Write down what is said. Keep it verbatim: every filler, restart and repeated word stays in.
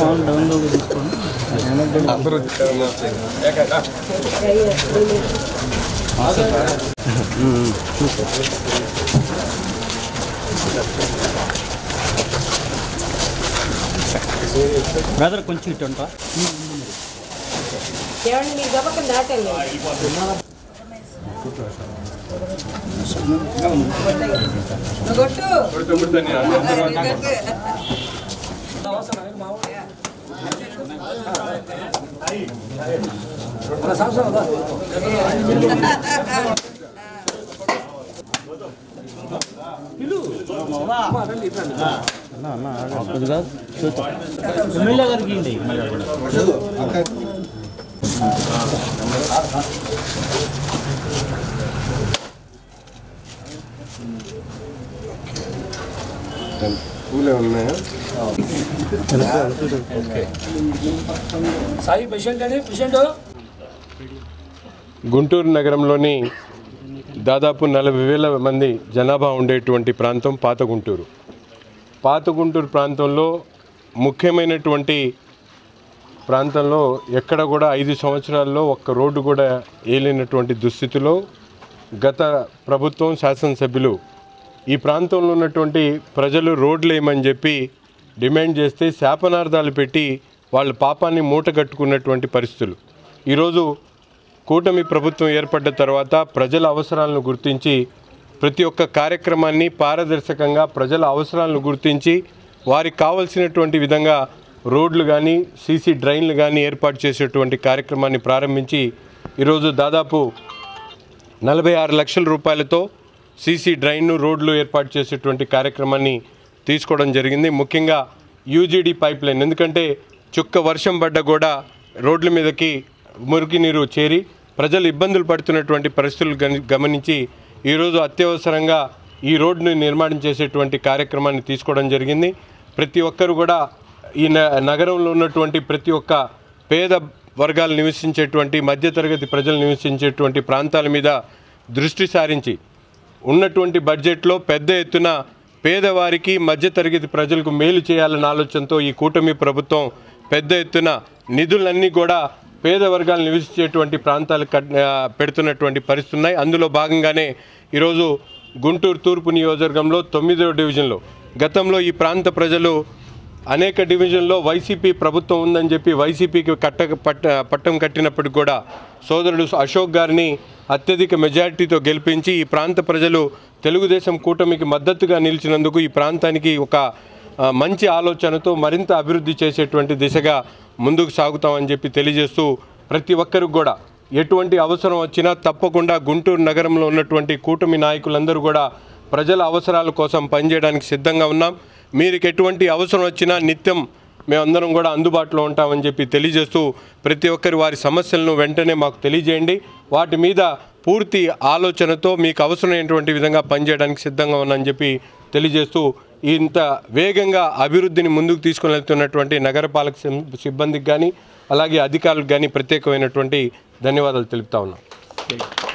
Brother కొంచెం ఇటు ఉంటా ఎమ్మెల్యే గారికి గుంటూరు నగరంలోని దాదాపు నలభై వేల మంది జనాభా ఉండేటువంటి ప్రాంతం పాత గుంటూరు. పాత గుంటూరు ప్రాంతంలో ముఖ్యమైనటువంటి ప్రాంతంలో ఎక్కడ కూడా ఐదు సంవత్సరాల్లో ఒక్క రోడ్డు కూడా ఏలినటువంటి దుస్థితిలో గత ప్రభుత్వం శాసనసభ్యులు ఈ ప్రాంతంలో ఉన్నటువంటి ప్రజలు రోడ్లు వేయమని చెప్పి డిమాండ్ చేస్తే శాపనార్థాలు పెట్టి వాళ్ళ పాపాన్ని మూటగట్టుకున్నటువంటి పరిస్థితులు. ఈరోజు కూటమి ప్రభుత్వం ఏర్పడ్డ తర్వాత ప్రజల అవసరాలను గుర్తించి ప్రతి ఒక్క కార్యక్రమాన్ని పారదర్శకంగా ప్రజల అవసరాలను గుర్తించి వారికి కావలసినటువంటి విధంగా రోడ్లు కానీ సీసీ డ్రైన్లు కానీ ఏర్పాటు చేసేటువంటి కార్యక్రమాన్ని ప్రారంభించి ఈరోజు దాదాపు నలభై ఆరు లక్షల రూపాయలతో సీసీ డ్రైన్ను రోడ్లు ఏర్పాటు చేసేటువంటి కార్యక్రమాన్ని తీసుకోవడం జరిగింది. ముఖ్యంగా యూజీడీ పైప్ లైన్, ఎందుకంటే చుక్క వర్షం పడ్డ కూడా రోడ్ల మీదకి మురికి నీరు చేరి ప్రజలు ఇబ్బందులు పడుతున్నటువంటి పరిస్థితులు గమనించి ఈరోజు అత్యవసరంగా ఈ రోడ్డుని నిర్మాణం చేసేటువంటి కార్యక్రమాన్ని తీసుకోవడం జరిగింది. ప్రతి ఒక్కరు కూడా ఈ నగరంలో ఉన్నటువంటి ప్రతి ఒక్క పేద వర్గాలు నివసించేటువంటి మధ్యతరగతి ప్రజలు నివసించేటువంటి ప్రాంతాల మీద దృష్టి సారించి ఉన్నటువంటి బడ్జెట్లో పెద్ద ఎత్తున పేదవారికి మధ్యతరగతి ప్రజలకు మేలు చేయాలన్న ఆలోచనతో ఈ కూటమి ప్రభుత్వం పెద్ద ఎత్తున నిధులన్నీ కూడా పేద వర్గాలు నివసించేటువంటి ప్రాంతాలు పెడుతున్నటువంటి పరిస్థితులు ఉన్నాయి. అందులో భాగంగానే ఈరోజు గుంటూరు తూర్పు నియోజకవర్గంలో తొమ్మిదవ డివిజన్లో గతంలో ఈ ప్రాంత ప్రజలు అనేక డివిజన్లో వైసీపీ ప్రభుత్వం ఉందని చెప్పి వైసీపీకి కట్ట పట్ట పట్టం కట్టినప్పటికి కూడా సోదరుడు అశోక్ గారిని అత్యధిక మెజారిటీతో గెలిపించి ఈ ప్రాంత ప్రజలు తెలుగుదేశం కూటమికి మద్దతుగా నిలిచినందుకు ఈ ప్రాంతానికి ఒక మంచి ఆలోచనతో మరింత అభివృద్ధి చేసేటువంటి దిశగా ముందుకు సాగుతామని చెప్పి తెలియజేస్తూ ప్రతి ఒక్కరికి కూడా ఎటువంటి అవసరం వచ్చినా తప్పకుండా గుంటూరు నగరంలో ఉన్నటువంటి కూటమి నాయకులందరూ కూడా ప్రజల అవసరాల కోసం పనిచేయడానికి సిద్ధంగా ఉన్నాం. మీకు ఎటువంటి అవసరం వచ్చినా నిత్యం మేమందరం కూడా అందుబాటులో ఉంటామని చెప్పి తెలియజేస్తూ ప్రతి ఒక్కరి వారి సమస్యలను వెంటనే మాకు తెలియజేయండి. వాటి మీద పూర్తి ఆలోచనతో మీకు అవసరమైనటువంటి విధంగా పనిచేయడానికి సిద్ధంగా ఉన్నామని చెప్పి తెలియజేస్తూ ఇంత వేగంగా అభివృద్ధిని ముందుకు తీసుకుని వెళ్తున్నటువంటి నగరపాలక సిబ్బందికి కానీ అలాగే అధికారులకు కానీ ప్రత్యేకమైనటువంటి ధన్యవాదాలు తెలుపుతా ఉన్నాం.